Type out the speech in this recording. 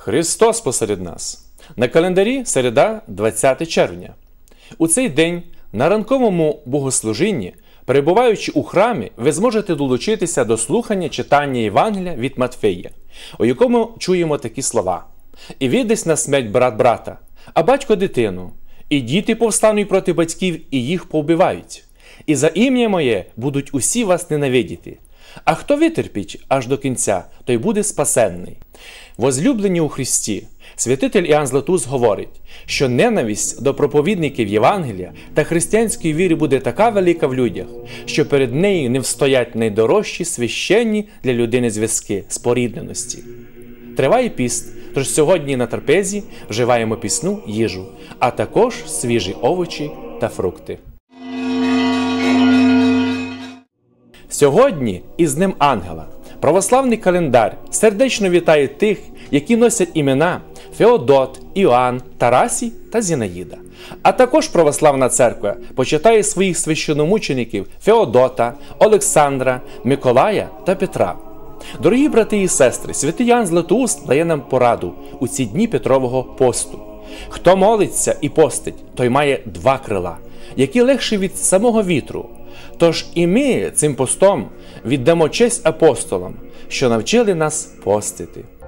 Христос посеред нас. На календарі середа, 20 червня. У цей день на ранковому богослужінні, перебуваючи у храмі, ви зможете долучитися до слухання читання Євангелія від Матфея, у якому чуємо такі слова. «І віддасть на смерть брат брата, а батько дитину, і діти повстануть проти батьків, і їх повбивають. І за ім'я моє будуть усі вас ненавидіти. А хто витерпить аж до кінця, той буде спасенний». Возлюблені у Христі, святитель Іоанн Златоуст говорить, що ненависть до проповідників Євангелія та християнської віри буде така велика в людях, що перед нею не встоять найдорожчі священні для людини зв'язки спорідненості. Триває піст, тож сьогодні на трапезі вживаємо пісну їжу, а також свіжі овочі та фрукти. Сьогодні із Днем Ангела православний календар сердечно вітає тих, які носять імена Феодот, Іоанн, Тарасій та Зінаїда. А також православна церква почитає своїх священомучеників Феодота, Олександра, Миколая та Петра. Дорогі брати і сестри, святий Іоанн Златоуст дає нам пораду у ці дні Петрового посту. Хто молиться і постить, той має два крила, які легші від самого вітру. Тож і ми цим постом віддамо честь апостолам, що навчили нас постити.